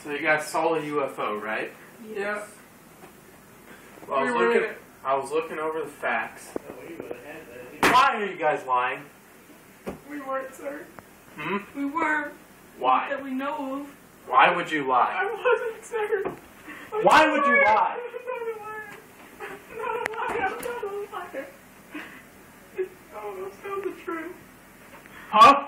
So you guys saw the UFO, right? Yeah. Well, I was looking over the facts. Why are you guys lying? We weren't, sir. Hmm? We were. Why? That we know of. Why would you lie? I wasn't, sir. Why would you lie? I'm not a liar. I'm not a liar. It's almost the truth. Huh?